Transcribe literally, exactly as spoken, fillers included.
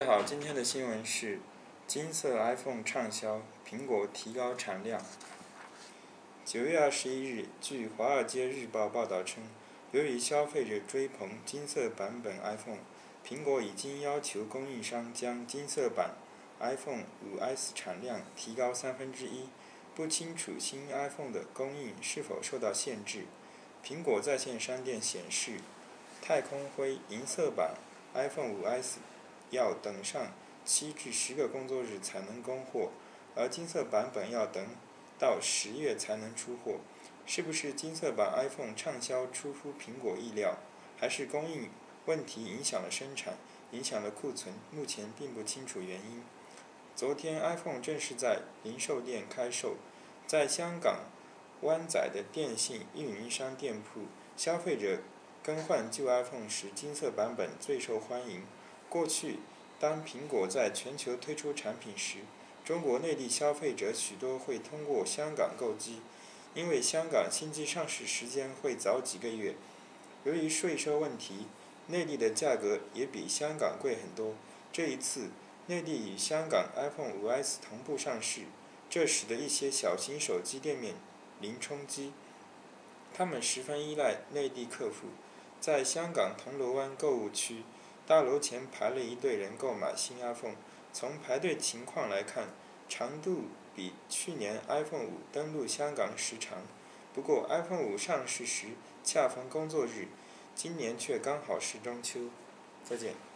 大家好，今天的新闻是金色 iPhone 畅销，苹果提高产量。九月二十一日，据《华尔街日报》报道称，由于消费者追捧金色版本 iPhone， 苹果已经要求供应商将金色版 iPhone 五 S 产量提高三分之一。不清楚新 iPhone 的供应是否受到限制。苹果在线商店显示，太空灰银色版 iPhone 五 S 要等上七至十个工作日才能供货，而金色版本要等到十月才能出货。是不是金色版 iPhone 畅销出乎苹果意料，还是供应问题影响了生产，影响了库存？目前并不清楚原因。昨天 iPhone 正式在零售店开售，在香港湾仔的电信运营商店铺，消费者更换旧 iPhone 时，金色版本最受欢迎。过去，当苹果在全球推出产品时，中国内地消费者许多会通过香港购机，因为香港新机上市时间会早几个月。由于税收问题，内地的价格也比香港贵很多。这一次，内地与香港 iPhone 五 S 同步上市，这使得一些小型手机店面零冲击，他们十分依赖内地客户。在香港铜锣湾购物区，大楼前排了一队人购买新 iPhone。从排队情况来看，长度比去年 iPhone 五登陆香港时长。不过 iPhone 五上市时恰逢工作日，今年却刚好是中秋。再见。